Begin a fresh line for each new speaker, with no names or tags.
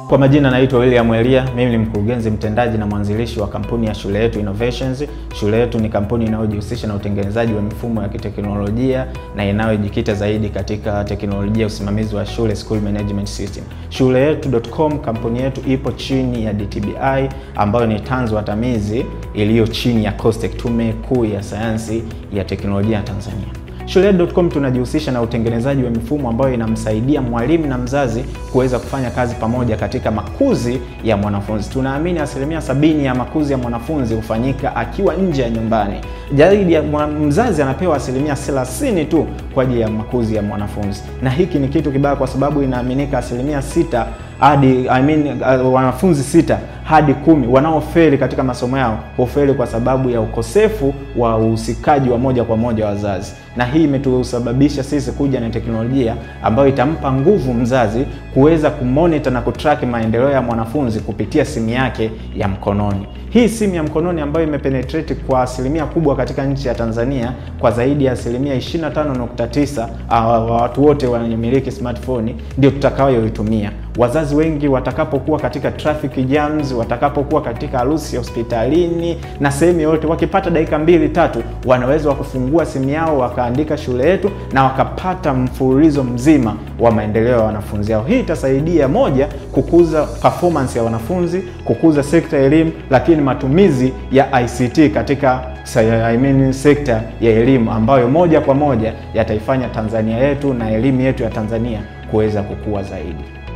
Kwa majina naitwa William Elia, mimi ni mkurugenzi mtendaji na mwanzilishi wa kampuni ya Shule Yetu Innovations. Shule Yetu ni kampuni inayojihusisha na utengenezaji wa mifumo ya kiteknolojia na inayojikita zaidi katika teknolojia usimamizi wa shule, school management system. Shuleyetu.com, kampuni yetu ipo chini ya DTBI ambayo ni tanzu watamizi iliyo chini ya COSTECH, Tume Kuu ya Sayansi ya Teknolojia ya Tanzania. Shuleyetu.com tunajihusisha na utengenezaji wa mifumo ambayo inamsaidia mwalimu na mzazi kuweza kufanya kazi pamoja katika makuzi ya mwanafunzi. Tunaamini 70% ya makuzi ya mwanafunzi hufanyika akiwa nje ya nyumbani. Zaidi ya mzazi anapewa 30% tu kwa ajili ya makuzi ya mwanafunzi. Na hiki ni kitu kibaya kwa sababu inaaminika 6 hadi wanafunzi 6 hadi 10 wanaofeli katika masomo yao hufeli kwa sababu ya ukosefu wa uhusikaji wa moja kwa moja wa wazazi. Na hii imetusababisha sisi kuja na teknolojia ambayo itampa nguvu mzazi kuweza kumonitor na kutrack maendeleo ya mwanafunzi kupitia simu yake ya mkononi. Hii simu ya mkononi ambayo imepenetrate kwa asilimia kubwa katika nchi ya Tanzania, kwa zaidi ya 25.9 watu wote wanamiliki smartphone, ndio tutakayoitumia. Wazazi wengi watakapokuwa katika traffic jams, watakapokuwa katika harusi hospitalini na sehemu yote, wakipata dakika 2-3 wanaweza kufungua simu yao wakaandika Shule Yetu na wakapata mfululizo mzima wa maendeleo ya wanafunzi hao. Hii itasaidia moja, kukuza performance ya wanafunzi, kukuza sekta ya elimu, lakini matumizi ya ICT katika sekta ya elimu ambayo moja kwa moja yataifanya Tanzania yetu na elimu yetu ya Tanzania kuweza kukua zaidi.